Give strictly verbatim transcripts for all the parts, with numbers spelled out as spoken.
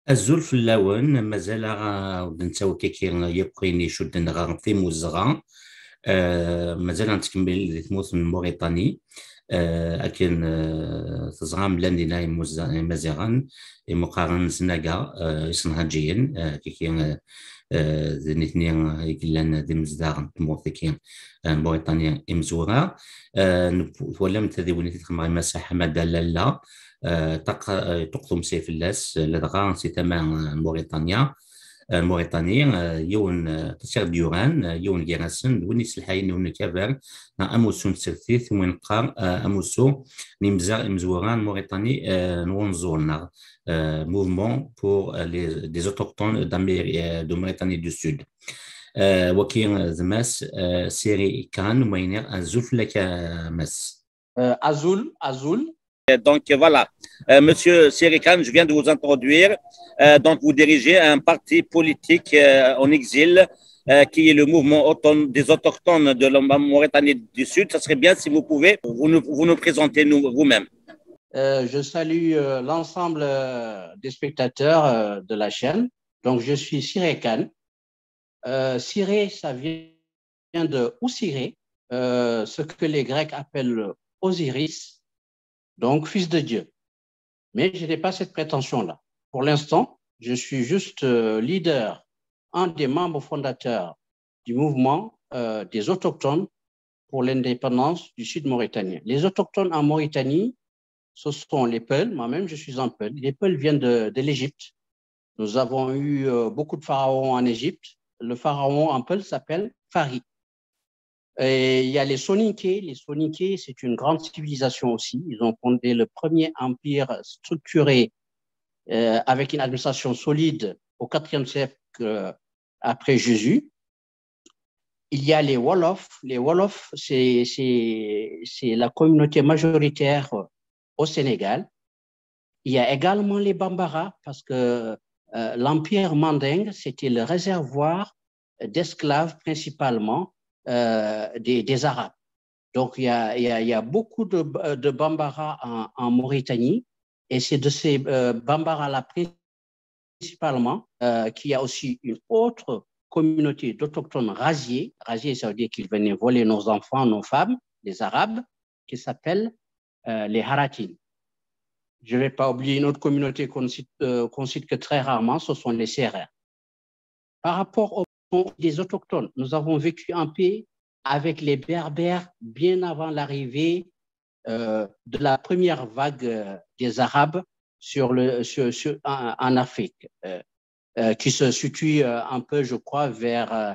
الزول في اللون مازال غا نتاو كيكي يبقيني شد غا في موزغا. آه، مازال نتكمل دي تموت من موريتاني. آه، لكن آه، تزغام لندينا مزيغان مقارن زناقا يسنها جيا كيكي ذي نثنين يقلان ذي مزداغ تموت كي موريتانيا إمزورا. ولا متذي ونيتي تخمغي مساحة مدى لا تق تقطم سيف اللاس لدغا سي تمام موريتانيا. موريتانيا يون تسير ديوران يون جيراسن ونيس الحين ون كافر نا اموسو نسرتيث وين قار اموسو نمزار مزوران موريتاني نونزورنا موفمون بور لي دي اوتوكتون دامير دو موريتاني دو سود. وكين زماس سيري كان وينير ازوف لك مس Azul, Azul. Donc voilà, euh, Monsieur Sérikan, je viens de vous introduire. Euh, donc vous dirigez un parti politique euh, en exil euh, qui est le mouvement auton- des autochtones de la Mauritanie du Sud. Ça serait bien si vous pouvez vous nous, vous nous présenter nous, vous-même. Euh, je salue euh, l'ensemble euh, des spectateurs euh, de la chaîne. Donc je suis Siré Khan. Euh, Siré, ça vient de Oussiré, euh, ce que les Grecs appellent Osiris. Donc, fils de Dieu. Mais je n'ai pas cette prétention-là. Pour l'instant, je suis juste euh, leader, un des membres fondateurs du mouvement euh, des autochtones pour l'indépendance du Sud mauritanien. Les autochtones en Mauritanie, ce sont les Peuls. Moi-même, je suis un Peul. Les Peuls viennent de, de l'Égypte. Nous avons eu euh, beaucoup de pharaons en Égypte. Le pharaon en Peul s'appelle Fari. Et il y a les Soninké. Les Soninké, c'est une grande civilisation aussi. Ils ont fondé le premier empire structuré euh, avec une administration solide au quatrième siècle euh, après Jésus. Il y a les Wolofs. Les Wolofs, c'est, c'est, c'est la communauté majoritaire au Sénégal. Il y a également les Bambara parce que euh, l'empire mandingue, c'était le réservoir d'esclaves principalement Euh, des, des Arabes. Donc, il y a, il y a, il y a beaucoup de, de Bambara en, en Mauritanie et c'est de ces euh, Bambara-là principalement euh, qu'il y a aussi une autre communauté d'autochtones rasiés. Rasiés, ça veut dire qu'ils venaient voler nos enfants, nos femmes, les Arabes, qui s'appellent euh, les Haratines. Je ne vais pas oublier une autre communauté qu'on cite, euh, qu'on cite que très rarement, ce sont les Sérères. Par rapport aux des autochtones. Nous avons vécu en paix avec les Berbères bien avant l'arrivée euh, de la première vague euh, des Arabes sur le, sur, sur, en, en Afrique, euh, euh, qui se situe euh, un peu, je crois, vers, euh,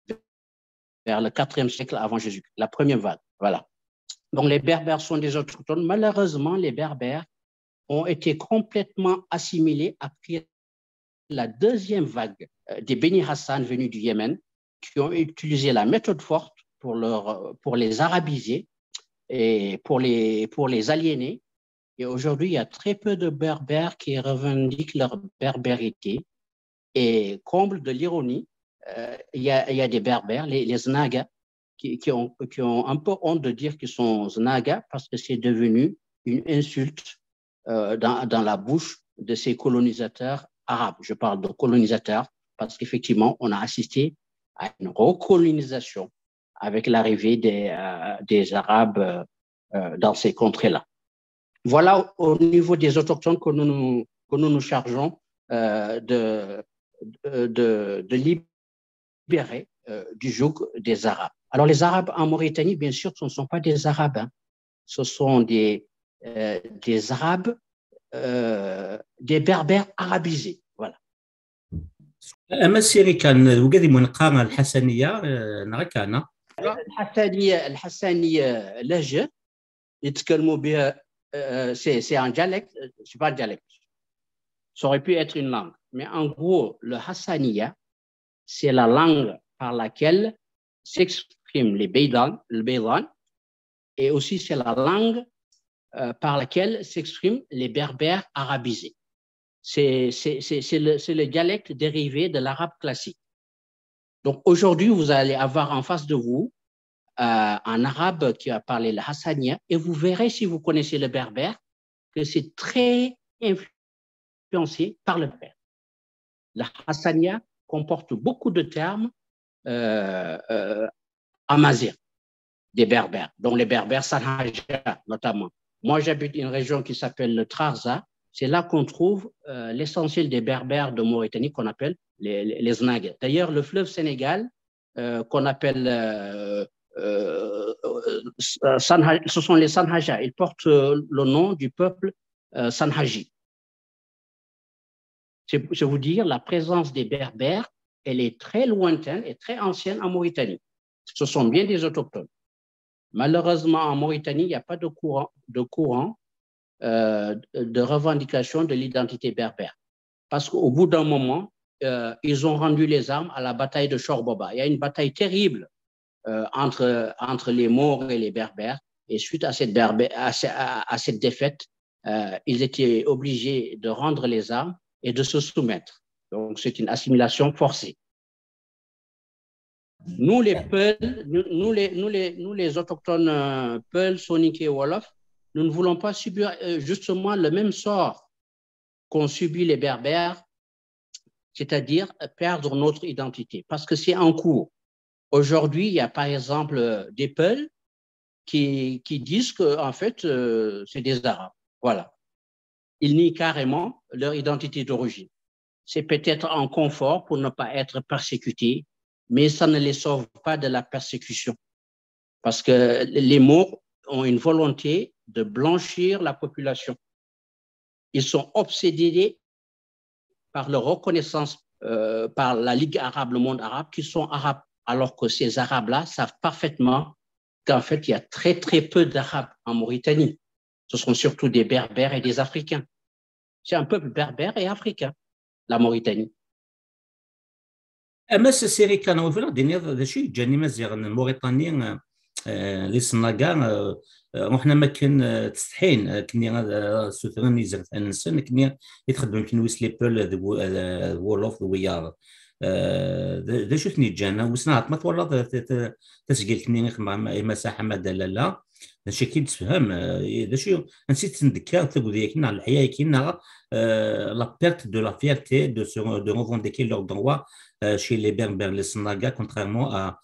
vers le quatrième siècle avant Jésus, la première vague. Voilà. Donc les Berbères sont des autochtones. Malheureusement, les Berbères ont été complètement assimilés après la deuxième vague des Beni Hassan venus du Yémen, qui ont utilisé la méthode forte pour, leur, pour les arabiser et pour les, pour les aliéner. Et aujourd'hui, il y a très peu de Berbères qui revendiquent leur berbérité. Et comble de l'ironie, euh, il, y a, il y a des Berbères, les, les Znaga, qui, qui, ont, qui ont un peu honte de dire qu'ils sont Znaga parce que c'est devenu une insulte euh, dans, dans la bouche de ces colonisateurs arabes. Je parle de colonisateurs parce qu'effectivement, on a assisté à une recolonisation avec l'arrivée des, euh, des Arabes euh, dans ces contrées-là. Voilà au niveau des autochtones que nous nous, que nous, nous chargeons euh, de, de, de libérer euh, du joug des Arabes. Alors les Arabes en Mauritanie, bien sûr, ce ne sont pas des Arabes. Hein. Ce sont des, euh, des Arabes Euh, des berbères arabisés. Voilà. أما السيري كان وقدي منقارنة الحسنية نغكانا الحسنية الحسنية لهجة يتكلموا بها c'est c'est un dialecte, c'est pas un dialecte. Ça aurait pu être une langue. Mais en gros, le Hassaniya, c'est la langue par laquelle s'expriment les Beydan, le Beydan, et aussi c'est la langue Euh, par laquelle s'expriment les berbères arabisés. C'est, c'est, c'est, c'est, le, c'est le dialecte dérivé de l'arabe classique. Donc aujourd'hui, vous allez avoir en face de vous euh, un arabe qui va parler le hassaniya et vous verrez, si vous connaissez le berbère, que c'est très influencé par le berbère. La Hassania comporte beaucoup de termes euh, euh, amazigh, des berbères, dont les berbères Sanhaja notamment. Moi, j'habite une région qui s'appelle le Trarza. C'est là qu'on trouve euh, l'essentiel des berbères de Mauritanie qu'on appelle les, les, les Znag. D'ailleurs, le fleuve Sénégal, euh, qu'on appelle euh, euh, euh, Sanha, ce sont les Sanhaja. Ils portent euh, le nom du peuple euh, Sanhaji. C'est vous dire, la présence des berbères, elle est très lointaine et très ancienne en Mauritanie. Ce sont bien des autochtones. Malheureusement, en Mauritanie, il n'y a pas de courant, de, courant euh, de revendication de l'identité berbère. Parce qu'au bout d'un moment, euh, ils ont rendu les armes à la bataille de Chorboba. Il y a une bataille terrible euh, entre, entre les Maures et les berbères. Et suite à cette, berbère, à, à, à cette défaite, euh, ils étaient obligés de rendre les armes et de se soumettre. Donc, c'est une assimilation forcée. Nous, les Peuls, nous les, nous les, nous les autochtones euh, Peuls, Soninké et Wolof, nous ne voulons pas subir euh, justement le même sort qu'ont subi les Berbères, c'est-à-dire perdre notre identité, parce que c'est en cours. Aujourd'hui, il y a par exemple des Peuls qui, qui disent que en fait, euh, c'est des Arabes. Voilà. Ils nient carrément leur identité d'origine. C'est peut-être un confort pour ne pas être persécutés, mais ça ne les sauve pas de la persécution. Parce que les Maures ont une volonté de blanchir la population. Ils sont obsédés par leur reconnaissance euh, par la Ligue arabe, le monde arabe, qu'ils sont arabes, alors que ces Arabes-là savent parfaitement qu'en fait, il y a très, très peu d'Arabes en Mauritanie. Ce sont surtout des Berbères et des Africains. C'est un peuple berbère et africain, la Mauritanie. أمس السيري كانوا في الدنيا هذا الشيء جاني مزيغ الموريتانيين اللي صناقا وحنا ما كان تستحين كني سوثرني زرت انا نسن كني يتخدم كنويس لي بول وولوف ويار ذا شوفني جانا وسنعت ما تولى تسجيل كني مع مساحه ما دلاله هادشي كي تفهم هادشي نسيت نذكر تقول ديالنا على الحياه كاينه لا بيرت دو لا فيرتي دو دو ريفونديكي لور دروا chez les Berbères, les Snaga, contrairement à,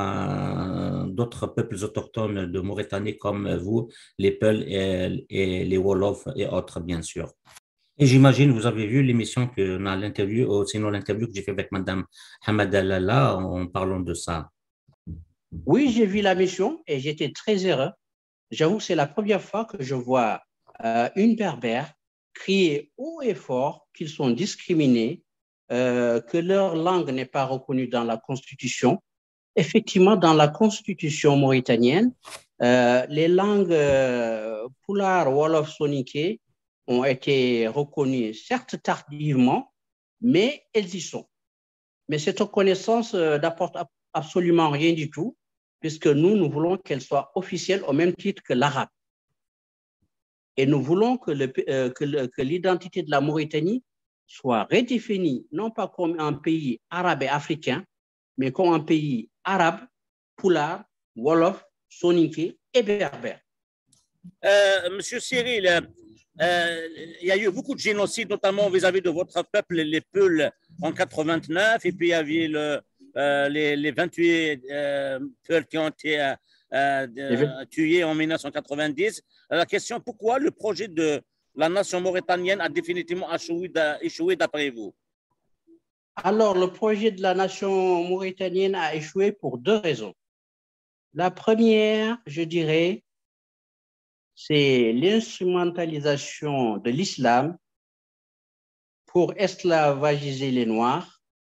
à d'autres peuples autochtones de Mauritanie comme vous, les Peuls et, et les Wolofs et autres, bien sûr. Et j'imagine, vous avez vu l'émission que on a l'interview, ou sinon l'interview que j'ai fait avec Madame Hamada Lala en parlant de ça. Oui, j'ai vu la mission et j'étais très heureux. J'avoue que c'est la première fois que je vois euh, une Berbère crier haut et fort qu'ils sont discriminés, Euh, que leur langue n'est pas reconnue dans la Constitution. Effectivement, dans la Constitution mauritanienne, euh, les langues euh, Pulaar, Wolof, Soninké ont été reconnues, certes tardivement, mais elles y sont. Mais cette reconnaissance euh, n'apporte absolument rien du tout, puisque nous, nous voulons qu'elle soit officielle au même titre que l'arabe. Et nous voulons que, le, euh, que, le, que l'identité de la Mauritanie soit redéfini, non pas comme un pays arabe et africain, mais comme un pays arabe, Pulaar, Wolof, Soninké et berbère. Euh, Monsieur Cyril, euh, il y a eu beaucoup de génocides, notamment vis-à-vis de votre peuple, les Peuls, en quatre-vingt-neuf, et puis il y avait le, euh, les, les vingt-huit euh, Peuls qui ont été euh, euh, tués en mille neuf cent quatre-vingt-dix. La question, pourquoi le projet de la nation mauritanienne a définitivement échoué d'après vous? Alors, le projet de la nation mauritanienne a échoué pour deux raisons. La première, je dirais, c'est l'instrumentalisation de l'islam pour esclavagiser les Noirs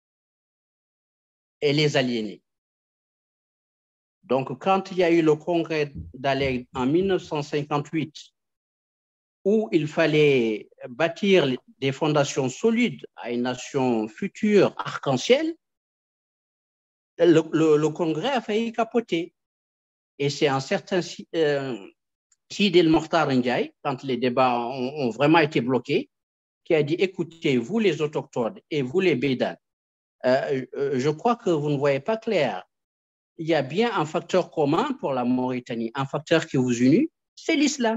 et les aliéner. Donc, quand il y a eu le congrès d'Alep en mille neuf cent cinquante-huit, où il fallait bâtir des fondations solides à une nation future arc-en-ciel, le, le, le Congrès a failli capoter. Et c'est un certain euh, Sid El Mokhtar Ndiaye, quand les débats ont, ont vraiment été bloqués, qui a dit, écoutez, vous les autochtones et vous les Bédans, euh, je crois que vous ne voyez pas clair. Il y a bien un facteur commun pour la Mauritanie, un facteur qui vous unit, c'est l'islam.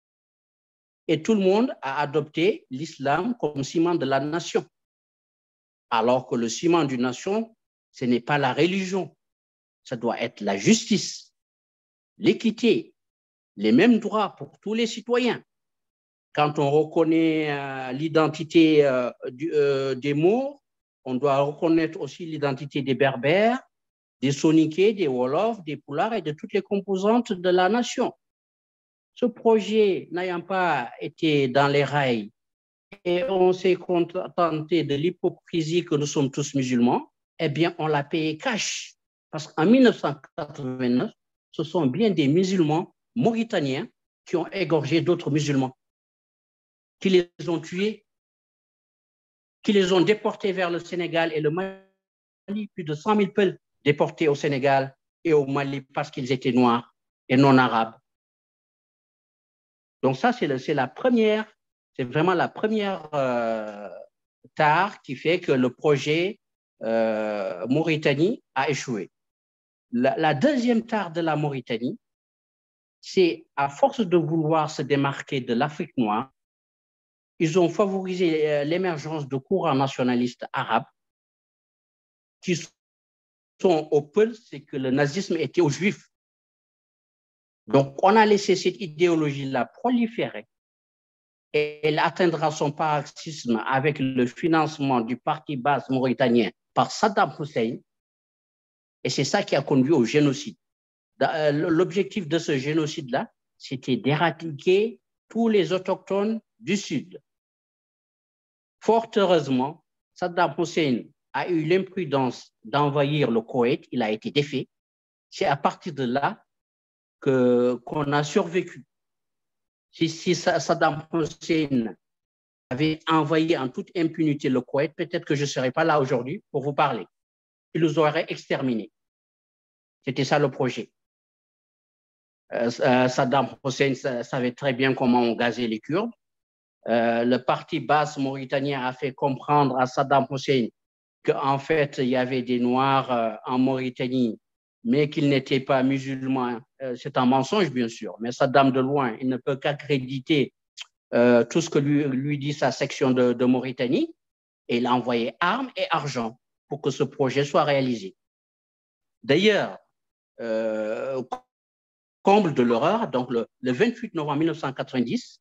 Et tout le monde a adopté l'islam comme ciment de la nation. Alors que le ciment d'une nation, ce n'est pas la religion. Ça doit être la justice, l'équité, les mêmes droits pour tous les citoyens. Quand on reconnaît euh, l'identité euh, euh, des Maures, on doit reconnaître aussi l'identité des Berbères, des Soninké, des Wolofs, des Pulaars et de toutes les composantes de la nation. Ce projet n'ayant pas été dans les rails et on s'est contenté de l'hypocrisie que nous sommes tous musulmans, eh bien, on l'a payé cash. Parce qu'en mille neuf cent quatre-vingt-neuf, ce sont bien des musulmans mauritaniens qui ont égorgé d'autres musulmans, qui les ont tués, qui les ont déportés vers le Sénégal et le Mali, plus de cent mille peuples déportés au Sénégal et au Mali parce qu'ils étaient noirs et non arabes. Donc ça, c'est la première, c'est vraiment la première euh, tare qui fait que le projet euh, Mauritanie a échoué. La, la deuxième tare de la Mauritanie, c'est à force de vouloir se démarquer de l'Afrique noire, ils ont favorisé l'émergence de courants nationalistes arabes qui sont au peuple, c'est que le nazisme était aux Juifs. Donc, on a laissé cette idéologie-là proliférer et elle atteindra son paroxysme avec le financement du parti basse mauritanien par Saddam Hussein. Et c'est ça qui a conduit au génocide. L'objectif de ce génocide-là, c'était d'éradiquer tous les autochtones du Sud. Fort heureusement, Saddam Hussein a eu l'imprudence d'envahir le Koweït, il a été défait. C'est à partir de là que, qu'on a survécu. Si, si Saddam Hussein avait envahi en toute impunité le Koweït, peut-être que je ne serais pas là aujourd'hui pour vous parler. Il nous aurait exterminés. C'était ça le projet. Euh, euh, Saddam Hussein savait très bien comment on gazait les Kurdes. Euh, le parti basse mauritanien a fait comprendre à Saddam Hussein qu'en fait, il y avait des Noirs euh, en Mauritanie, mais qu'ils n'étaient pas musulmans. Euh, c'est un mensonge, bien sûr, mais Saddam, de loin, il ne peut qu'accréditer euh, tout ce que lui, lui dit sa section de, de Mauritanie, et il a envoyé armes et argent pour que ce projet soit réalisé. D'ailleurs, euh, comble de l'horreur, donc le, le vingt-huit novembre mille neuf cent quatre-vingt-dix,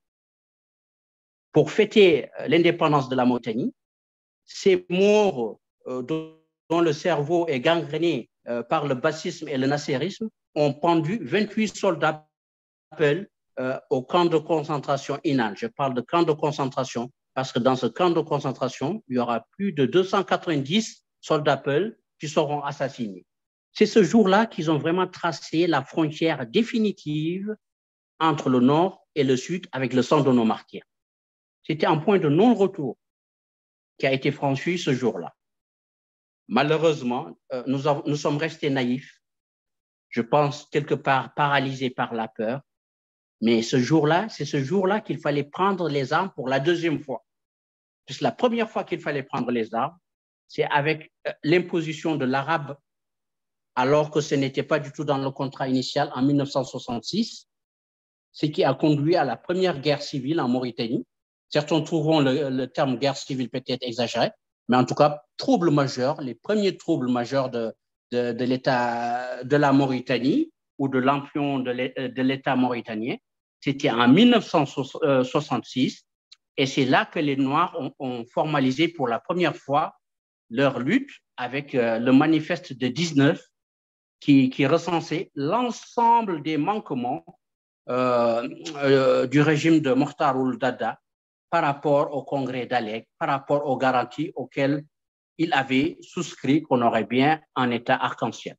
pour fêter l'indépendance de la Mauritanie, ces Maures euh, dont le cerveau est gangréné euh, par le bassisme et le nasserisme ont pendu vingt-huit soldats Peul euh, au camp de concentration Inal. Je parle de camp de concentration parce que dans ce camp de concentration, il y aura plus de deux cent quatre-vingt-dix soldats Peul qui seront assassinés. C'est ce jour-là qu'ils ont vraiment tracé la frontière définitive entre le nord et le sud avec le sang de nos martyrs. C'était un point de non-retour qui a été franchi ce jour-là. Malheureusement, euh, nous, avons, nous sommes restés naïfs, je pense quelque part paralysés par la peur, mais ce jour-là, c'est ce jour-là qu'il fallait prendre les armes pour la deuxième fois. Puisque la première fois qu'il fallait prendre les armes, c'est avec euh, l'imposition de l'arabe, alors que ce n'était pas du tout dans le contrat initial en mille neuf cent soixante-six, ce qui a conduit à la première guerre civile en Mauritanie. Certains trouveront le, le terme guerre civile peut-être exagéré, mais en tout cas, troubles majeurs, les premiers troubles majeurs de, de, de l'État de la Mauritanie ou de l'empion de l'État mauritanien, c'était en mille neuf cent soixante-six, et c'est là que les Noirs ont, ont formalisé pour la première fois leur lutte avec euh, le manifeste de dix-neuf qui, qui recensait l'ensemble des manquements euh, euh, du régime de Mokhtar Ould Daddah par rapport au congrès d'Alec, par rapport aux garanties auxquelles il avait souscrit qu'on aurait bien un État arc-en-ciel.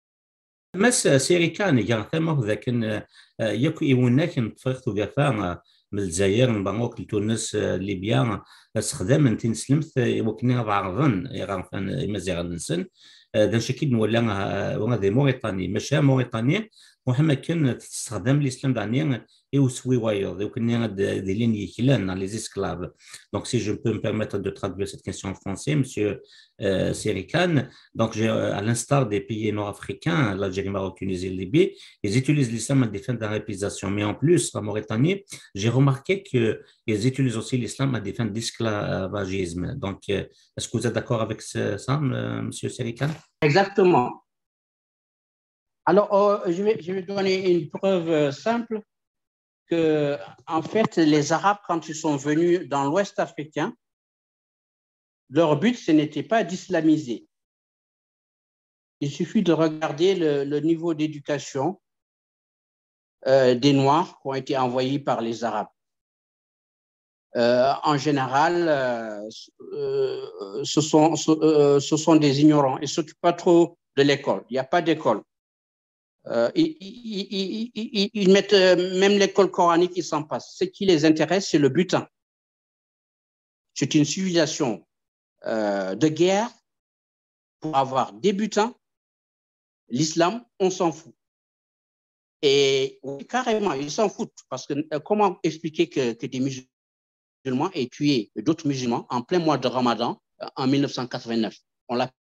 مس سيري كان يغتمر لكن يكو يوناك نطفقت وقفا من الجزائر من بنغوك لتونس ليبيا استخدام انت نسلمت وكنا بعرضن يغرفن مزيغ النسن ذا شكيد نولا وغادي موريتاني ماشي موريتاني مهما كان تستخدم الاسلام دعني يوسوي وايض وكنا des lignes كلان dans les esclaves. Donc si je peux me permettre de traduire cette question en français, monsieur euh, Sérikan, donc à l'instar des pays nord-africains, l'Algérie, Maroc, Tunisie, Libye, ils utilisent l'islam à des fins d'arabisation. Mais en plus, en Mauritanie, j'ai remarqué qu'ils utilisent aussi l'islam à des fins d'esclavagisme. Donc, est-ce que vous êtes d'accord avec ça, monsieur Sérikan? Exactement. Alors, euh, je, vais, je vais donner une preuve simple que, en fait, les Arabes, quand ils sont venus dans l'Ouest africain, leur but, ce n'était pas d'islamiser. Il suffit de regarder le, le niveau d'éducation euh, des Noirs qui ont été envoyés par les Arabes. Euh, en général, euh, euh, ce, sont, ce, euh, ce sont des ignorants. Ils ne s'occupent pas trop de l'école. Il n'y a pas d'école. Euh, ils, ils, ils, ils mettent même l'école coranique, ils s'en passent. Ce qui les intéresse, c'est le butin. C'est une civilisation euh, de guerre pour avoir des butins. L'islam, on s'en fout. Et oui, carrément, ils s'en foutent. Parce que euh, comment expliquer que, que des musulmans aient tué d'autres musulmans en plein mois de Ramadan euh, en mille neuf cent quatre-vingt-neuf? On l'appelle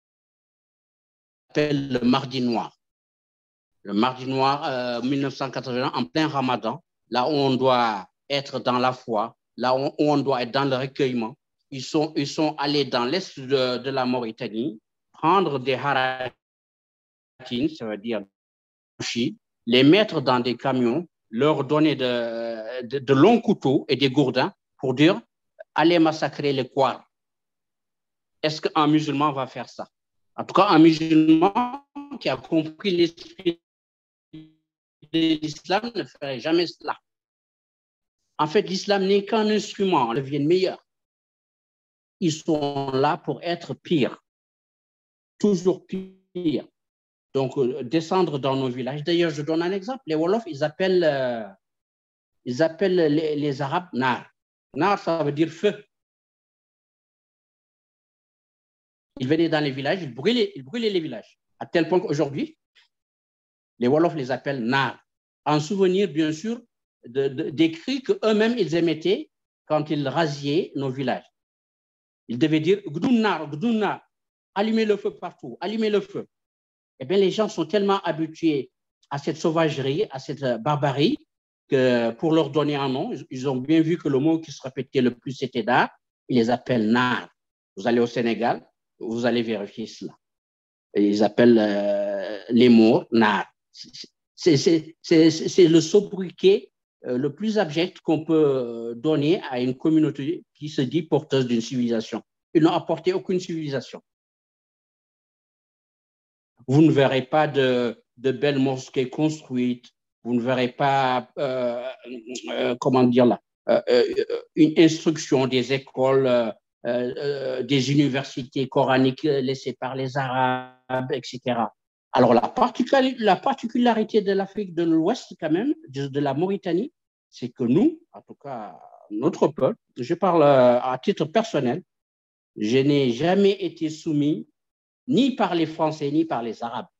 le Mardi Noir. Le Mardi Noir, euh, mille neuf cent quatre-vingt-un, en plein Ramadan, là où on doit être dans la foi, là où on doit être dans le recueillement. Ils sont, ils sont allés dans l'est de, de la Mauritanie, prendre des haratines, ça veut dire les mettre dans des camions, leur donner de, de, de longs couteaux et des gourdins pour dire allez massacrer les Kouars. Est-ce qu'un musulman va faire ça? En tout cas, un musulman qui a compris l'esprit de l'islam ne ferait jamais cela. En fait, l'islam n'est qu'un instrument, on devient meilleur. Ils sont là pour être pires, toujours pires. Donc, euh, descendre dans nos villages. D'ailleurs, je donne un exemple. Les Wolofs, ils appellent, euh, ils appellent les, les Arabes Nar. Nar, ça veut dire feu. Ils venaient dans les villages, ils brûlaient, ils brûlaient les villages. À tel point qu'aujourd'hui, les Wolofs les appellent Nar. En souvenir, bien sûr, de, de, des cris qu'eux-mêmes, ils émettaient quand ils rasiaient nos villages. Ils devaient dire Gdoun Nar, Gdoun Nar, allumez le feu partout, allumez le feu. Eh bien, les gens sont tellement habitués à cette sauvagerie, à cette barbarie, que pour leur donner un nom, ils ont bien vu que le mot qui se répétait le plus, c'était Nar. Ils les appellent Nar. Vous allez au Sénégal, vous allez vérifier cela. Et ils appellent euh, les mots Nar. C'est le sobriquet euh, le plus abject qu'on peut donner à une communauté qui se dit porteuse d'une civilisation. Ils n'ont apporté aucune civilisation. Vous ne verrez pas de, de belles mosquées construites, vous ne verrez pas, euh, euh, comment dire là, euh, euh, une instruction des écoles, euh, euh, des universités coraniques laissées par les Arabes, et cetera. Alors, la, particular, la particularité de l'Afrique de l'Ouest, quand même, de, de la Mauritanie, c'est que nous, en tout cas, notre peuple, je parle à titre personnel, je n'ai jamais été soumis ni par les Français, ni par les Arabes.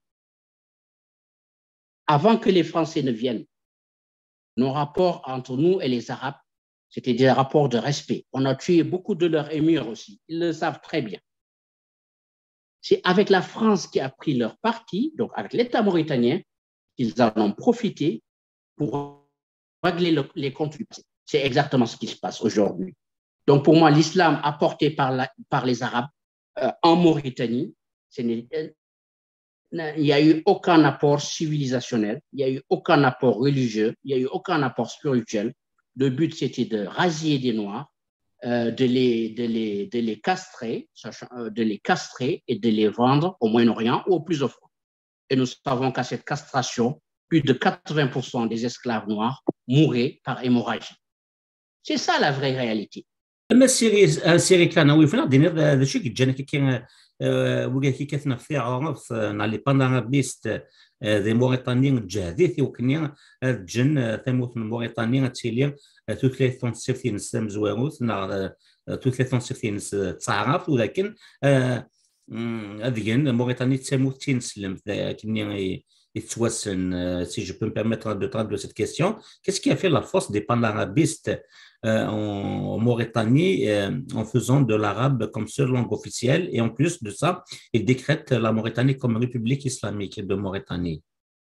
Avant que les Français ne viennent, nos rapports entre nous et les Arabes, c'était des rapports de respect. On a tué beaucoup de leurs émirs aussi. Ils le savent très bien. C'est avec la France qui a pris leur parti, donc avec l'État mauritanien, qu'ils en ont profité pour régler le, les comptes. C'est exactement ce qui se passe aujourd'hui. Donc pour moi, l'islam apporté par, la, par les Arabes euh, en Mauritanie, il n'y a eu aucun apport civilisationnel, il n'y a eu aucun apport religieux, il n'y a eu aucun apport spirituel. Le but, c'était de rasier des Noirs, euh, de, les, de, les, de les castrer, de les castrer et de les vendre au Moyen-Orient ou au plus offrant. Et nous savons qu'à cette castration, plus de quatre-vingts pour cent des esclaves noirs mouraient par hémorragie. C'est ça la vraie réalité. اما السيري السيري كان وي فنا دينير هذا الشيء كيتجانا كي وكا كي كتنفي عرف نالي باندانابيست ذي موريتانيين جهديثي وكنيا الجن ثموت موريتانيين تيلي توثلاثون سيرتين سمزواروث نا توثلاثون سيرتين تعرف ولكن هذيين موريتاني تموت تنسلم كنيا Itouassen, euh, si je peux me permettre de traduire cette question, qu'est-ce qui a fait la force des panarabistes euh, en, en Mauritanie euh, en faisant de l'arabe comme seule langue officielle et en plus de ça, ils décrètent la Mauritanie comme république islamique de Mauritanie.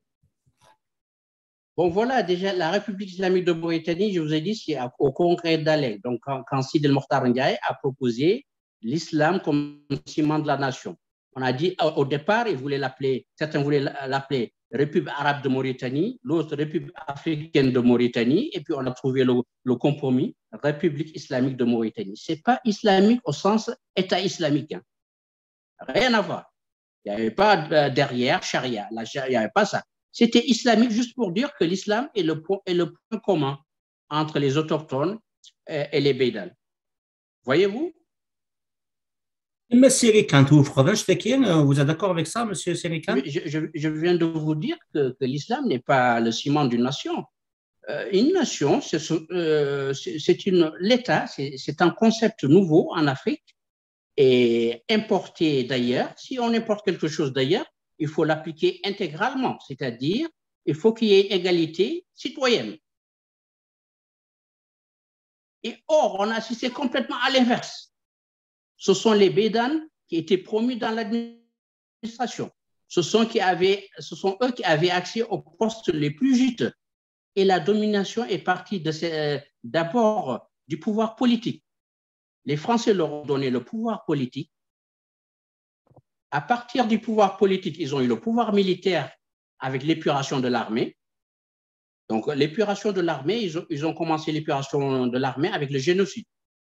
Bon, voilà, déjà, la République islamique de Mauritanie, je vous ai dit, c'est au congrès d'Alep. Donc, quand, quand Sid El Mokhtar Ndiaye a proposé l'islam comme ciment de la nation. On a dit, au, au départ, ils voulaient l'appeler, certains voulaient l'appeler République arabe de Mauritanie, l'autre République africaine de Mauritanie, et puis on a trouvé le, le compromis, République islamique de Mauritanie. Ce n'est pas islamique au sens État islamique. Hein. Rien à voir. Il n'y avait pas derrière charia, la charia, il n'y avait pas ça. C'était islamique juste pour dire que l'islam est le, est le point commun entre les autochtones et les Beydal. Voyez-vous? Mais Sérikan, vous êtes d'accord avec ça, monsieur Sérikan? je, je, je viens de vous dire que, que l'islam n'est pas le ciment d'une nation. Euh, une nation, c'est euh, une l'État, c'est un concept nouveau en Afrique et importé d'ailleurs. Si on importe quelque chose d'ailleurs, il faut l'appliquer intégralement, c'est-à-dire il faut qu'il y ait égalité citoyenne. Et or, on a assisté complètement à l'inverse. Ce sont les Bédanes qui étaient promus dans l'administration. Ce sont, qui avaient, ce sont eux qui avaient accès aux postes les plus juteux. Et la domination est partie d'abord du pouvoir politique. Les Français leur ont donné le pouvoir politique. À partir du pouvoir politique, ils ont eu le pouvoir militaire avec l'épuration de l'armée. Donc, l'épuration de l'armée, ils ont, ils ont commencé l'épuration de l'armée avec le génocide.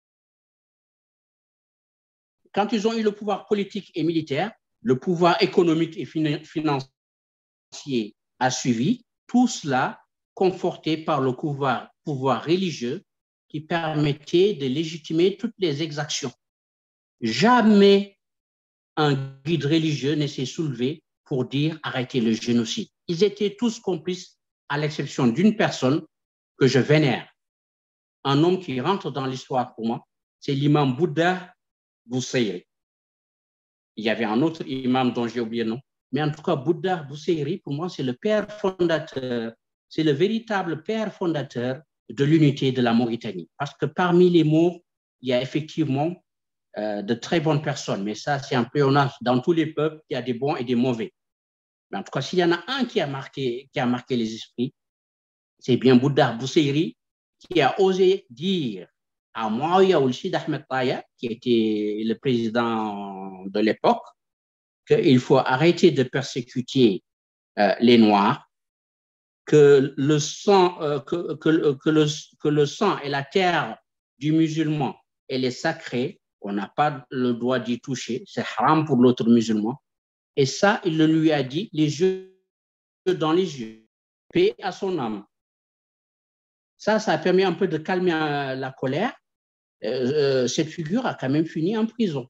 Quand ils ont eu le pouvoir politique et militaire, le pouvoir économique et financier a suivi, tout cela conforté par le pouvoir, pouvoir religieux qui permettait de légitimer toutes les exactions. Jamais un guide religieux ne s'est soulevé pour dire arrêtez le génocide. Ils étaient tous complices à l'exception d'une personne que je vénère. Un homme qui rentre dans l'histoire pour moi, c'est l'imam Bouddha Bousseiri. Il y avait un autre imam dont j'ai oublié le nom. Mais en tout cas, Bouddha Bousseiri, pour moi, c'est le père fondateur, c'est le véritable père fondateur de l'unité de la Mauritanie. Parce que parmi les mots, il y a effectivement euh, de très bonnes personnes. Mais ça, c'est un peu, on a, dans tous les peuples, il y a des bons et des mauvais. Mais en tout cas, s'il y en a un qui a marqué, qui a marqué les esprits, c'est bien Bouddha Bousseiri, qui a osé dire à Mouawiya Ould Ahmed Taya, qui était le président de l'époque, qu'il faut arrêter de persécuter euh, les Noirs, que le, sang, euh, que, que, que, le, que le sang et la terre du musulman, elle est sacrée, on n'a pas le droit d'y toucher, c'est haram pour l'autre musulman. Et ça, il le lui a dit, les yeux dans les yeux, paix à son âme. Ça, ça a permis un peu de calmer euh, la colère. Euh, euh, cette figure a quand même fini en prison.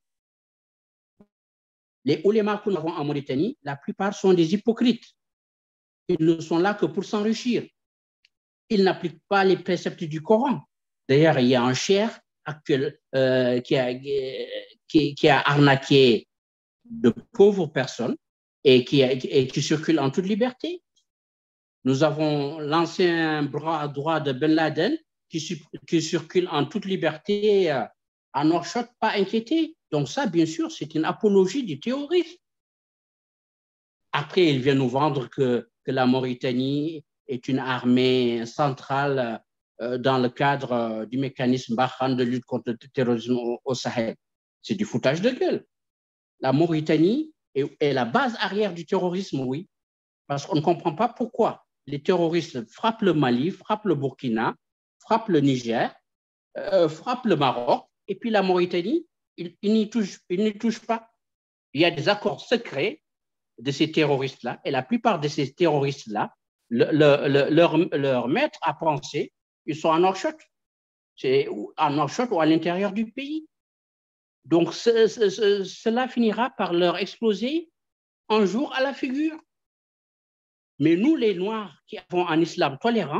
Les oulémas que nous avons en Mauritanie, la plupart sont des hypocrites. Ils ne sont là que pour s'enrichir. Ils n'appliquent pas les préceptes du Coran. D'ailleurs, il y a un cheikh actuel euh, qui, a, qui, qui a arnaqué de pauvres personnes et qui, et qui circule en toute liberté. Nous avons l'ancien bras droit de Ben Laden qui, qui circule en toute liberté euh, à Nouakchott, pas inquiété. Donc ça, bien sûr, c'est une apologie du terrorisme. Après, il vient nous vendre que, que la Mauritanie est une armée centrale euh, dans le cadre euh, du mécanisme Barkhane de lutte contre le terrorisme au, au Sahel. C'est du foutage de gueule. La Mauritanie est, est la base arrière du terrorisme, oui, parce qu'on ne comprend pas pourquoi les terroristes frappent le Mali, frappent le Burkina, frappent le Niger, euh, frappent le Maroc, et puis la Mauritanie, ils, ils n'y touchent, ils n'y touchent pas. Il y a des accords secrets de ces terroristes-là, et la plupart de ces terroristes-là, le, le, le, leur, leur maître à penser, ils sont en Nouakchott, c'est en Nouakchott ou à l'intérieur du pays. Donc, ce, ce, ce, cela finira par leur exploser un jour à la figure. Mais nous, les Noirs qui avons un islam tolérant,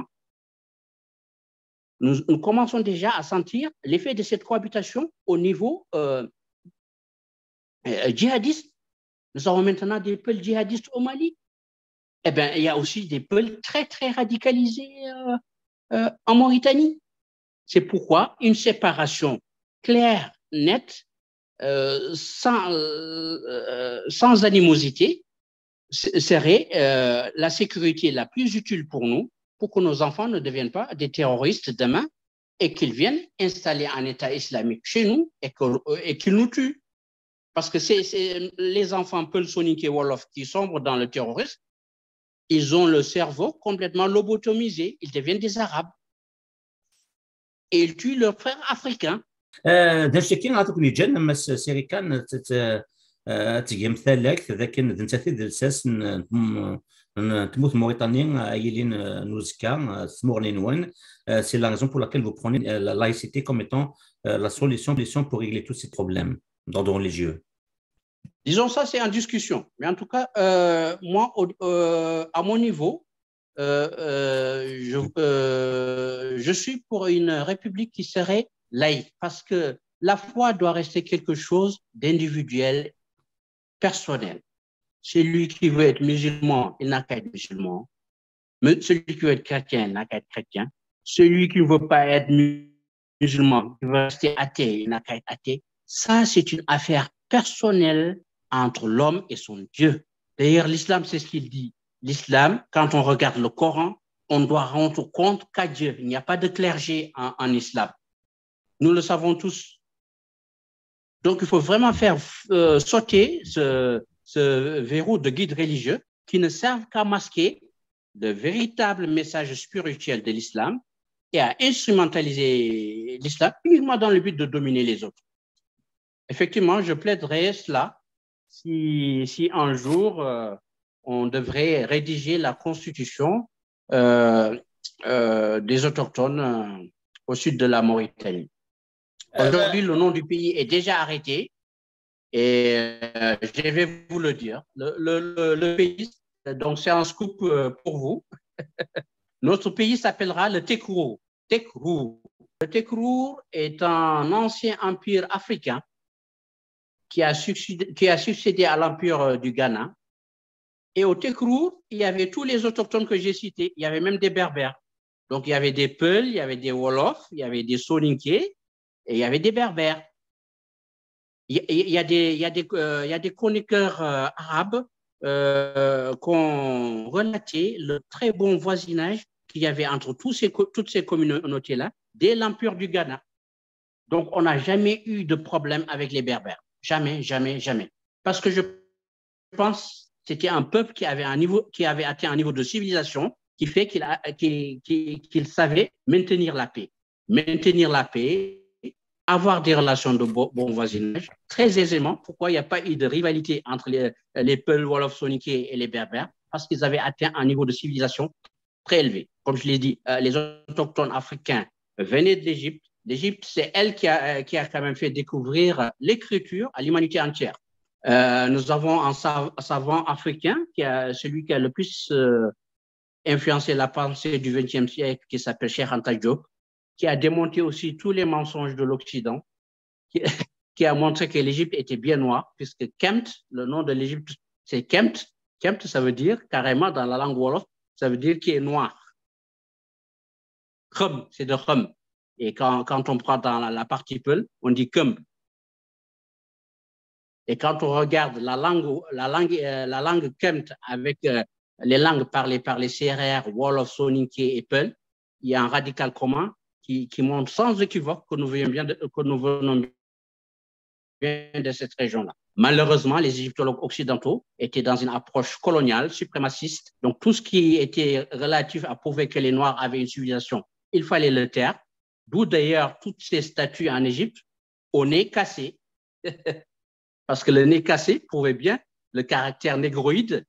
nous, nous commençons déjà à sentir l'effet de cette cohabitation au niveau euh, euh, djihadiste. Nous avons maintenant des peuples djihadistes au Mali. eh bien, il y a aussi des peuples très, très radicalisés euh, euh, en Mauritanie. C'est pourquoi une séparation claire, nette, euh, sans, euh, euh, sans animosité, serait euh, la sécurité la plus utile pour nous, pour que nos enfants ne deviennent pas des terroristes demain et qu'ils viennent installer un État islamique chez nous et, et qu'ils nous tuent. Parce que c'est, c'est les enfants Peul, Soninké et Wolof qui sombrent dans le terrorisme, ils ont le cerveau complètement lobotomisé, ils deviennent des Arabes. Et ils tuent leurs frères africains. داشتكي نعطيك لي جن لما سيري كان تجي مثالك لكن انت في الاساس تموت موريتانيين عايلين نوزكا سمورنين وين c'est la raison pour laquelle vous prenez la laïcité comme étant la solution pour régler tous ces problèmes d'ordre religieux. Disons ça, c'est en discussion. Mais en tout cas, euh, moi, euh, à mon niveau, euh, euh, je, euh, je suis pour une république qui serait laïque, parce que la foi doit rester quelque chose d'individuel, personnel. Celui qui veut être musulman, il n'a qu'à être musulman. Celui qui veut être chrétien, il n'a qu'à être chrétien. Celui qui ne veut pas être musulman, qui veut rester athée, il n'a qu'à être athée. Ça, c'est une affaire personnelle entre l'homme et son Dieu. D'ailleurs, l'islam, c'est ce qu'il dit. L'islam, quand on regarde le Coran, on doit rendre compte qu'à Dieu. Il n'y a pas de clergé en, en islam. Nous le savons tous. Donc, il faut vraiment faire euh, sauter ce, ce verrou de guide religieux qui ne servent qu'à masquer le véritable message spirituel de l'islam et à instrumentaliser l'islam uniquement dans le but de dominer les autres. Effectivement, je plaiderais cela si, si un jour euh, on devrait rédiger la constitution euh, euh, des autochtones euh, au sud de la Mauritanie. Aujourd'hui, le nom du pays est déjà arrêté et euh, je vais vous le dire. Le, le, le pays, donc c'est un scoop pour vous. Notre pays s'appellera le Tekrou. Tekrou. Le Tekrou est un ancien empire africain qui a succédé, qui a succédé à l'empire du Ghana. Et au Tekrou, il y avait tous les autochtones que j'ai cités. Il y avait même des Berbères. Donc, il y avait des Peuls, il y avait des Wolofs, il y avait des Soninké, et il y avait des Berbères. Il y a des, il y a des, euh, il y a des chroniqueurs euh, arabes euh, qui ont relaté le très bon voisinage qu'il y avait entre tous ces, toutes ces communautés-là dès l'empire du Ghana. Donc, on n'a jamais eu de problème avec les Berbères. Jamais, jamais, jamais. Parce que je pense que c'était un peuple qui avait, un niveau, qui avait atteint un niveau de civilisation qui fait qu'il qu'il, qu'il, qu'il savait maintenir la paix. Maintenir la paix, avoir des relations de bon, bon voisinage très aisément. Pourquoi il n'y a pas eu de rivalité entre les, les Peuls, Wolof, Soninké et les Berbères? Parce qu'ils avaient atteint un niveau de civilisation très élevé. Comme je l'ai dit, euh, les autochtones africains venaient de l'Égypte. L'Égypte, c'est elle qui a, qui a quand même fait découvrir l'écriture à l'humanité entière. Euh, nous avons un savant africain, qui a, celui qui a le plus euh, influencé la pensée du vingtième siècle, qui s'appelle Cheikh Anta Diop, qui a démonté aussi tous les mensonges de l'Occident, qui, qui a montré que l'Égypte était bien noire, puisque Kemt, le nom de l'Égypte, c'est Kemt. Kemt, ça veut dire, carrément, dans la langue Wolof, ça veut dire qui est noir. Khum, c'est de Khum. Et quand, quand on prend dans la, la partie Peul, on dit Kum. Et quand on regarde la langue, la langue, euh, la langue Kemt avec euh, les langues parlées par les C R R, Wolof, Soninké et Peul, il y a un radical commun qui, qui montre sans équivoque que nous venons bien de, que nous venons bien de cette région-là. Malheureusement, les égyptologues occidentaux étaient dans une approche coloniale, suprémaciste. Donc, tout ce qui était relatif à prouver que les Noirs avaient une civilisation, il fallait le taire. D'où d'ailleurs toutes ces statues en Égypte au nez cassé. Parce que le nez cassé prouvait bien le caractère négroïde.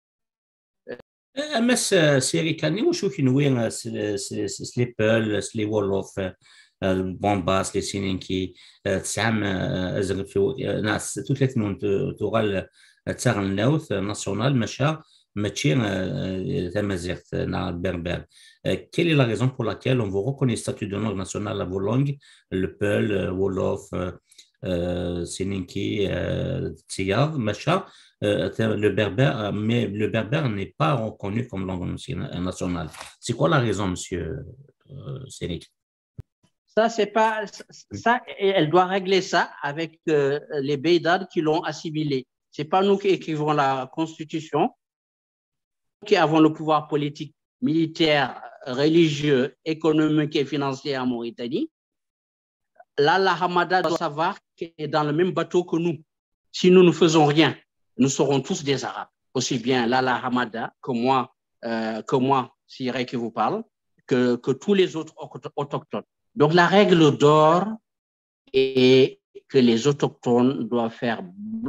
أمس سيري كان وشو كنوين سلي بول سلي وولوف البومباس لي سينينكي تسعام أزغ في ناس توثلاث نون تغال تاغ النوث ناسيونال ماشا ماشي تمازيغت نا البربر. Quelle est la raison pour laquelle on vous reconnaît le statut de langue nationale à vos langues, le Peul, Wolof, Séninki, Tiyad, Macha, le berbère, mais le berbère n'est pas reconnu comme langue nationale. C'est quoi la raison, monsieur Sénik? Ça, c'est pas ça. Elle doit régler ça avec euh, les Beydad qui l'ont assimilé. C'est pas nous qui écrivons la Constitution, qui avons le pouvoir politique, militaire, religieux, économique et financier en Mauritanie. Là, la Hamada doit savoir qu'elle est dans le même bateau que nous. Si nous ne faisons rien, nous serons tous des Arabes. Aussi bien Lala Hamada que moi, euh, que moi, Siré qui vous parle, que, que tous les autres autochtones. Donc, la règle d'or est que les autochtones doivent faire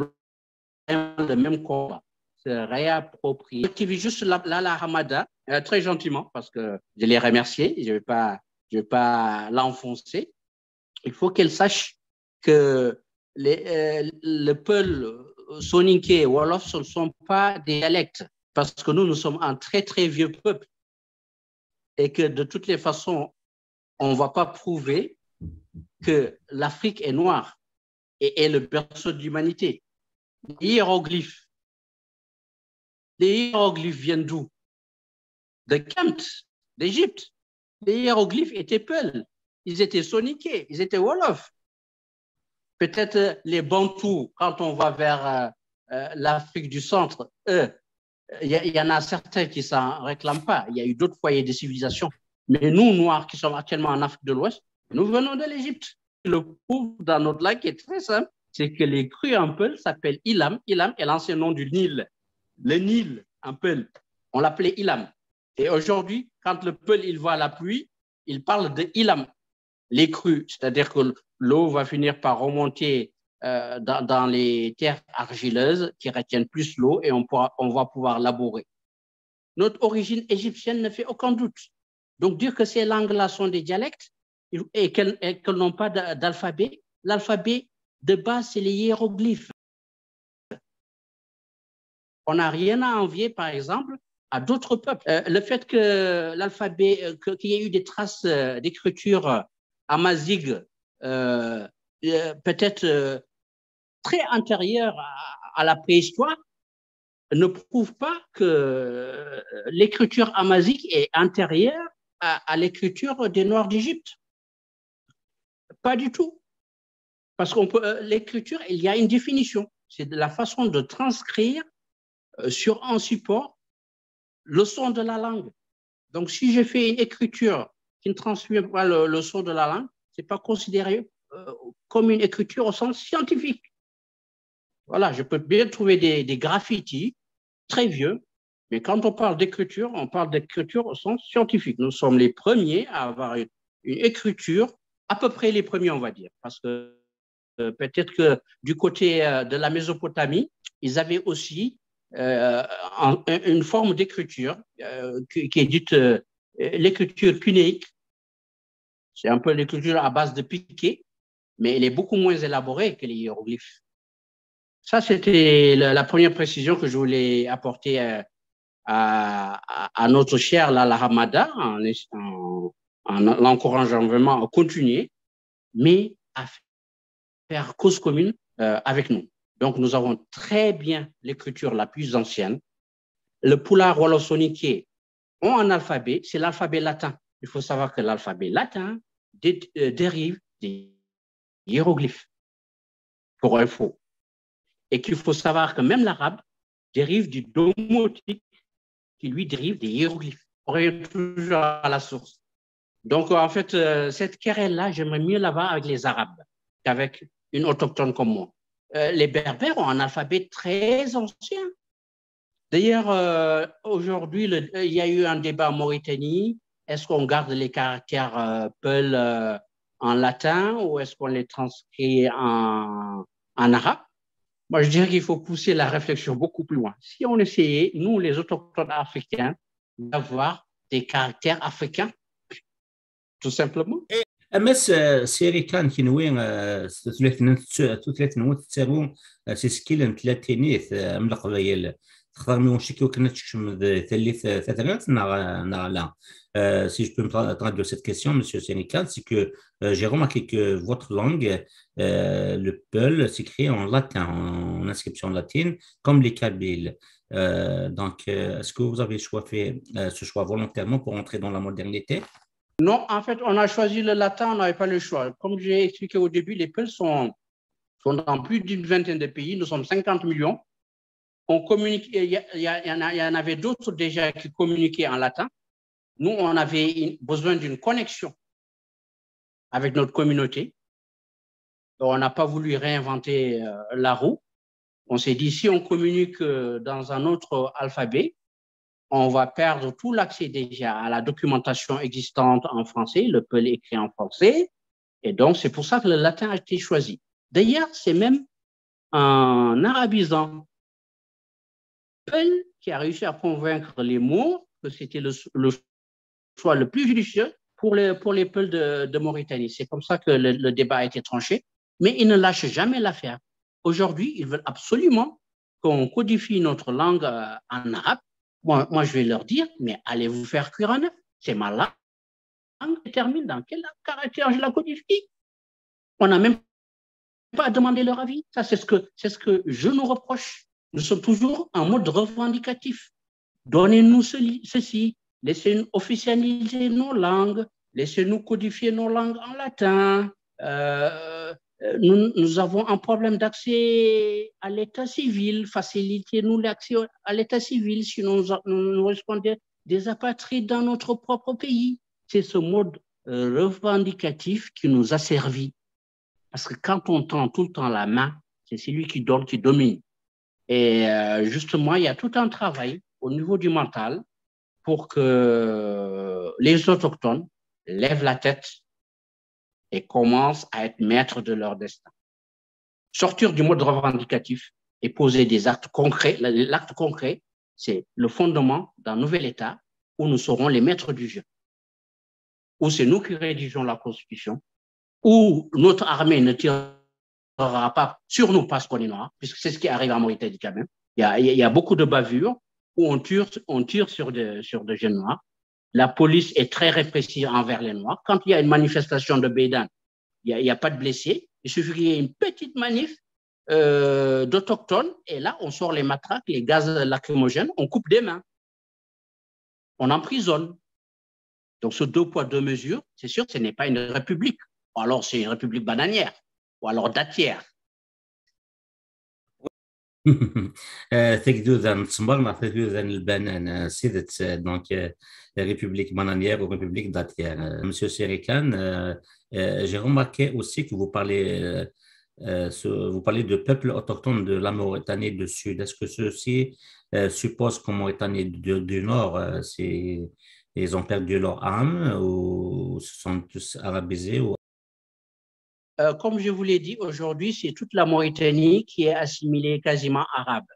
le même combat, se réapproprier. Je juste Lala Hamada, euh, très gentiment, parce que je l'ai remercié, je ne vais pas, je vais pas l'enfoncer. Il faut qu'elle sache que les, euh, le Peul, Soninké, Wolof, ce ne sont pas des dialectes, parce que nous, nous sommes un très, très vieux peuple et que de toutes les façons, on ne va pas prouver que l'Afrique est noire et est le berceau de l'humanité. Les hiéroglyphes, les hiéroglyphes viennent d'où? De Kent, d'Égypte. Les hiéroglyphes étaient Peul, ils étaient Soninké, ils étaient Wolof. Peut-être les Bantous, quand on va vers euh, euh, l'Afrique du Centre, eux, il y, y en a certains qui ne s'en réclament pas. Il y a eu d'autres foyers de civilisation. Mais nous, Noirs, qui sommes actuellement en Afrique de l'Ouest, nous venons de l'Égypte. Le prouve dans notre langue qui est très simple, c'est que les crues en Peul s'appellent Ilam. Ilam est l'ancien nom du Nil. Le Nil en Peul, on l'appelait Ilam. Et aujourd'hui, quand le Peul il voit la pluie, il parle de Ilam, les crues. C'est-à-dire que l'eau va finir par remonter euh, dans, dans les terres argileuses qui retiennent plus l'eau et on, pourra, on va pouvoir labourer. Notre origine égyptienne ne fait aucun doute. Donc, dire que ces langues-là sont des dialectes et qu'elles, qu'elles n'ont pas d'alphabet, l'alphabet de base, c'est les hiéroglyphes. On n'a rien à envier, par exemple, à d'autres peuples. Euh, le fait que l'alphabet, euh, que, qu'il y ait eu des traces euh, d'écriture amazigh, euh, euh, peut-être euh, très antérieures à, à la préhistoire, ne prouve pas que l'écriture amazigh est antérieure à, à l'écriture des Noirs d'Égypte. Pas du tout. Parce qu'on peut, euh, l'écriture, il y a une définition. C'est de la façon de transcrire euh, sur un support le son de la langue. Donc, si je fais une écriture qui ne transmet pas le, le son de la langue, ce n'est pas considéré euh, comme une écriture au sens scientifique. Voilà, je peux bien trouver des, des graffitis très vieux, mais quand on parle d'écriture, on parle d'écriture au sens scientifique. Nous sommes les premiers à avoir une, une écriture, à peu près les premiers, on va dire, parce que euh, peut-être que du côté euh, de la Mésopotamie, ils avaient aussi euh, en, une forme d'écriture euh, qui, qui est dite euh, l'écriture cunéique. C'est un peu l'écriture à base de piquet, mais elle est beaucoup moins élaborée que les hiéroglyphes. Ça, c'était la, la première précision que je voulais apporter à, à, à notre cher Lala Hamada en, en, en l'encourageant vraiment à continuer, mais à faire cause commune euh, avec nous. Donc, nous avons très bien l'écriture la plus ancienne. Le Pulaar Wolof Soninké ont un alphabet, c'est l'alphabet latin. Il faut savoir que l'alphabet latin dé, euh, dérive des hiéroglyphes, pour info. Et qu'il faut savoir que même l'arabe dérive du domotique qui lui dérive des hiéroglyphes. On revient toujours à la source. Donc, en fait, euh, cette querelle-là, j'aimerais mieux l'avoir avec les Arabes qu'avec une autochtone comme moi. Euh, les Berbères ont un alphabet très ancien. D'ailleurs, euh, aujourd'hui, il y a eu un débat en Mauritanie. Est-ce qu'on garde les caractères euh, Peul euh, en latin ou est-ce qu'on les transcrit en, en arabe? Moi, je dirais qu'il faut pousser la réflexion beaucoup plus loin. Si on essayait, nous, les autochtones africains, d'avoir des caractères africains, tout simplement. أمس سيري كان كينوين ثلاثين ثلاثين وتسعون سيسكيلن ثلاثينيث من القبائل تقدر من شي كنا تكشم ثلاث فترات نار نار لا. Euh, si je peux me tra- traduire cette question, Monsieur Sénécal, c'est que euh, j'ai remarqué que votre langue, euh, le Peul, s'écrit en latin, en inscription latine, comme les Kabyles. Euh, donc, euh, est-ce que vous avez choix fait euh, ce choix volontairement pour entrer dans la modernité? Non, en fait, on a choisi le latin, on n'avait pas le choix. Comme j'ai expliqué au début, les Peuls sont, sont dans plus d'une vingtaine de pays, nous sommes cinquante millions. On communique, il y, a, il, y a, il, y en a, il y en avait d'autres déjà qui communiquaient en latin. Nous, on avait une, besoin d'une connexion avec notre communauté. Donc, on n'a pas voulu réinventer euh, la roue. On s'est dit, si on communique euh, dans un autre alphabet, on va perdre tout l'accès déjà à la documentation existante en français, le Peul écrit en français. Et donc, c'est pour ça que le latin a été choisi. D'ailleurs, c'est même un arabisant, Peul, qui a réussi à convaincre les Mours que c'était le, le choix le plus judicieux pour les, pour les Peuls de, de Mauritanie. C'est comme ça que le, le débat a été tranché. Mais ils ne lâchent jamais l'affaire. Aujourd'hui, ils veulent absolument qu'on codifie notre langue euh, en arabe. Moi, moi, je vais leur dire, mais allez vous faire cuire en œuf. C'est ma langue qui détermine dans quel caractère je la codifie. On n'a même pas demandé leur avis. Ça, c'est ce que, c'est ce que je nous reproche. Nous sommes toujours en mode revendicatif. Donnez-nous ceci, laissez-nous officialiser nos langues, laissez-nous codifier nos langues en latin. Euh, nous, nous avons un problème d'accès à l'état civil, facilitez-nous l'accès à l'état civil, sinon nous, nous, nous risquons des, des apatrides dans notre propre pays. C'est ce mode euh, revendicatif qui nous a servi. Parce que quand on tend tout le temps la main, c'est celui qui donne qui domine. Et euh, justement, il y a tout un travail au niveau du mental pour que les autochtones lèvent la tête et commencent à être maîtres de leur destin. Sortir du mode revendicatif et poser des actes concrets. L'acte concret, c'est le fondement d'un nouvel État où nous serons les maîtres du jeu, où c'est nous qui rédigeons la Constitution, où notre armée ne tirera pas sur nous parce qu'on est noir, puisque c'est ce qui arrive en Mauritanie quand même. Il y a, il y a beaucoup de bavures où on tire, on tire sur des sur de jeunes noirs. La police est très répressive envers les Noirs. Quand il y a une manifestation de Bédan, il n'y a, a pas de blessés. Il suffit qu'il y ait une petite manif euh, d'autochtones et là, on sort les matraques, les gaz lacrymogènes, on coupe des mains. On emprisonne. Donc, ce deux poids, deux mesures, c'est sûr, ce n'est pas une république. Ou alors, c'est une république bananière. Ou alors datière. تكدوذا نتسمرنا تكدوذا البنان سيدت دونك République bananière ou République datière. Monsieur Sérican, euh, euh, j'ai remarqué aussi que vous parlez, euh, ce, vous parlez de peuples autochtones de la Mauritanie du Sud. Est-ce que ceux-ci euh, supposent qu'en Mauritanie du, du Nord, euh, ils ont perdu leur âme ou se sont tous arabisés ou... Euh, comme je vous l'ai dit, aujourd'hui, c'est toute la Mauritanie qui est assimilée quasiment arabe.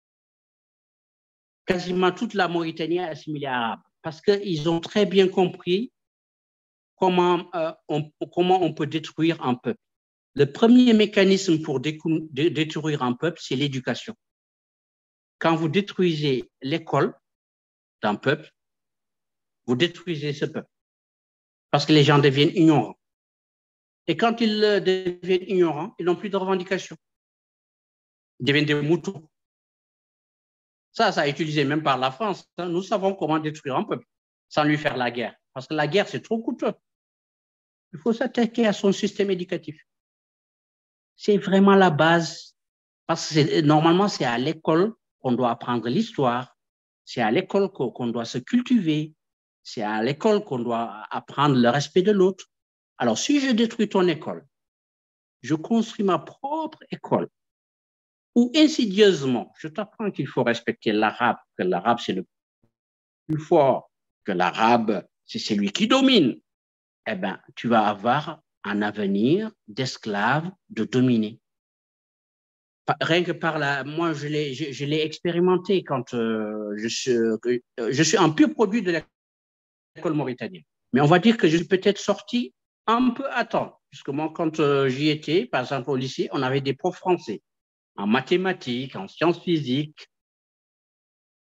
Quasiment toute la Mauritanie est assimilée arabe parce qu'ils ont très bien compris comment, euh, on, comment on peut détruire un peuple. Le premier mécanisme pour détruire un peuple, c'est l'éducation. Quand vous détruisez l'école d'un peuple, vous détruisez ce peuple parce que les gens deviennent ignorants. Et quand ils deviennent ignorants, ils n'ont plus de revendications. Ils deviennent des moutons. Ça, ça a été utilisé même par la France. Nous savons comment détruire un peuple sans lui faire la guerre. Parce que la guerre, c'est trop coûteux. Il faut s'attaquer à son système éducatif. C'est vraiment la base. Parce que normalement, c'est à l'école qu'on doit apprendre l'histoire. C'est à l'école qu'on doit se cultiver. C'est à l'école qu'on doit apprendre le respect de l'autre. Alors, si je détruis ton école, je construis ma propre école, ou insidieusement, je t'apprends qu'il faut respecter l'arabe, que l'arabe c'est le plus fort, que l'arabe c'est celui qui domine, eh bien, tu vas avoir un avenir d'esclave, de dominé. Rien que par là, moi, je l'ai, je, je l'ai expérimenté quand euh, je, suis, euh, je suis un pur produit de l'école mauritanienne. Mais on va dire que je suis peut-être sorti un peu à temps, puisque moi, quand euh, j'y étais, par exemple au lycée, on avait des profs français en mathématiques, en sciences physiques.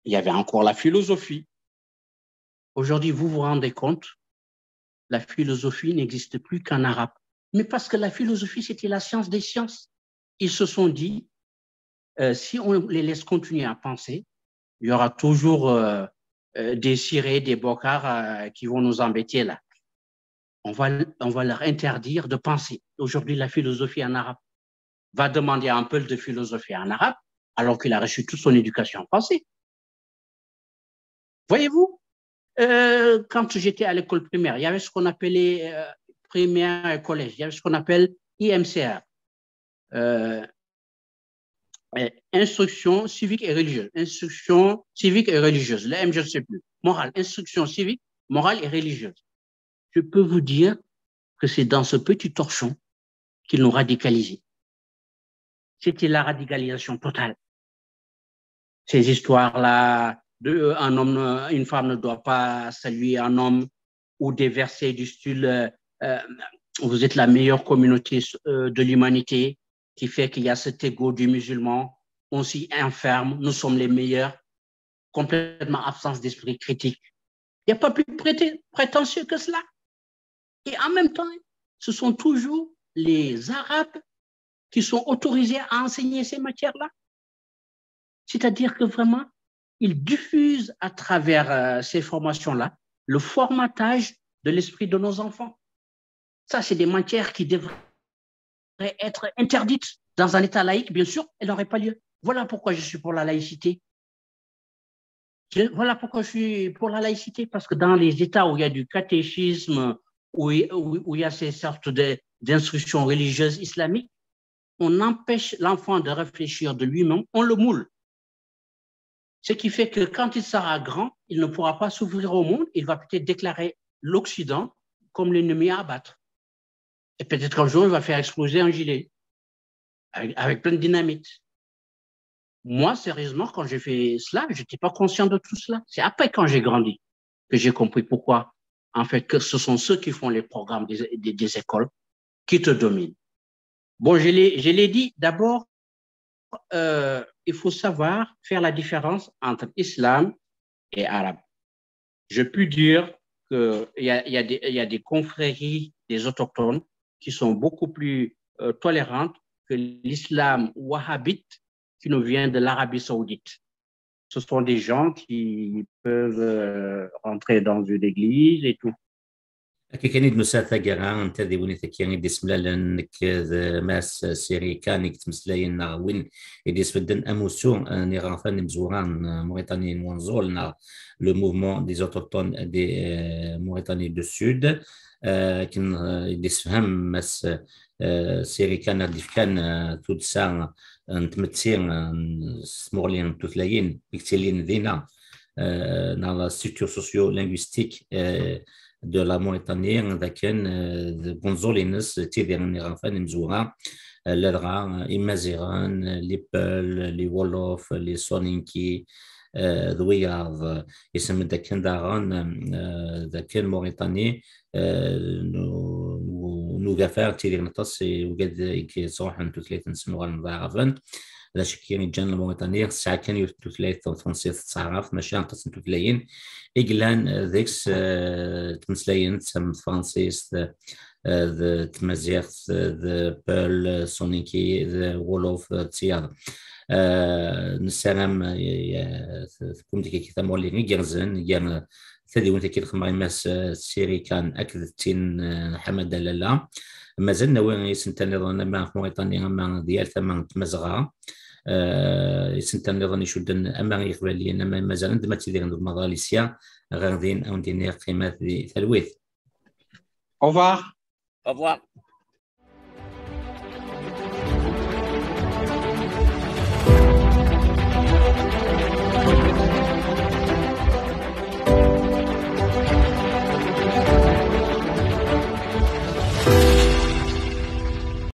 il y avait encore la philosophie. Aujourd'hui, vous vous rendez compte, la philosophie n'existe plus qu'en arabe. Mais parce que la philosophie, c'était la science des sciences. Ils se sont dit, euh, si on les laisse continuer à penser, il y aura toujours euh, euh, des Siré, des Bokar euh, qui vont nous embêter là. On va, on va leur interdire de penser. Aujourd'hui, la philosophie en arabe va demander un peu de philosophie en arabe, alors qu'il a reçu toute son éducation en français. Voyez-vous, euh, quand j'étais à l'école primaire, il y avait ce qu'on appelait euh, primaire et collège, il y avait ce qu'on appelle I M C R, euh, instruction civique et religieuse, instruction civique et religieuse, le M, je ne sais plus, morale, instruction civique, morale et religieuse. Je peux vous dire que c'est dans ce petit torchon qu'ils nous radicalisaient. C'était la radicalisation totale. Ces histoires-là, de, un homme, une femme ne doit pas saluer un homme, ou des versets du style euh, euh, vous êtes la meilleure communauté euh, de l'humanité, qui fait qu'il y a cet ego du musulman, on s'y enferme, nous sommes les meilleurs, complètement absence d'esprit critique. Il n'y a pas plus prétentieux que cela. Et en même temps, ce sont toujours les Arabes qui sont autorisés à enseigner ces matières-là. C'est-à-dire que vraiment, ils diffusent à travers euh, ces formations-là le formatage de l'esprit de nos enfants. Ça, c'est des matières qui devraient être interdites dans un État laïque, bien sûr, elles n'auraient pas lieu. Voilà pourquoi je suis pour la laïcité. Je, voilà pourquoi je suis pour la laïcité, parce que dans les États où il y a du catéchisme, où, où, où il y a ces sortes d'instructions religieuses islamiques, on empêche l'enfant de réfléchir de lui-même, on le moule. Ce qui fait que quand il sera grand, il ne pourra pas s'ouvrir au monde, il va peut-être déclarer l'Occident comme l'ennemi à abattre. Et peut-être qu'un jour, il va faire exploser un gilet avec, avec plein de dynamite. Moi, sérieusement, quand j'ai fait cela, je n'étais pas conscient de tout cela. C'est après, quand j'ai grandi, que j'ai compris pourquoi, en fait, que ce sont ceux qui font les programmes des, des, des écoles qui te dominent. Bon, je l'ai dit, d'abord, euh, il faut savoir faire la différence entre islam et arabe. Je puis dire qu'il y a, y, a y a des confréries des autochtones qui sont beaucoup plus euh, tolérantes que l'islam wahhabite qui nous vient de l'Arabie saoudite. Ce sont des gens qui peuvent euh, rentrer dans une église et tout. كان نساتا كرا انت دي وني تكيان ديس ملالن ماس سيري كان يتمسلاين وين يديس بدن اموسو ني غافان مزوران موريتانيين ونزولنا لو موفمون دي اوتوكتون دي موريتاني دو سود كان يديس فهم ماس سيري كان ديف كان تود سان نتمتسين سمورلين توثلاين بيكتيلين دينا dans la structure socio-linguistique de la Mauritanie, لكن بنزولينس تيدير نيرافان مزورا لدرا إمازيغان لي بول لي وولوف لي سونينكي ذوياض يسمى داكن داغان داكن موريتاني نو غافار تيدير نطاس وقد يصوح انتو ثلاثة نسموها نضاعفن لا شك يعني جان الموريتانية ساعة كان يوتو ثلاثة وثمانسية تعرف ماشي نطاس انتو ثلاثين إجلان ذيكس تمسلاين تسمى فرانسيس ذا تمازيغ ذا بول سونيكي ذا وولوف تسيار نسالم تكون ديك كيتا مولي جرزن جان ثدي وانت كي تخمر ماس سيري كان اكد تين حمد لالا مازلنا وين سنتان نظن ما في موريتانيا ما ديال ثمن تمزغا سنتان نظن يشدن اما يقبلين اما مازال عندما تيدير المغاليسيا غاديين او ندير قيمات ثلويث. Au revoir. Au revoir.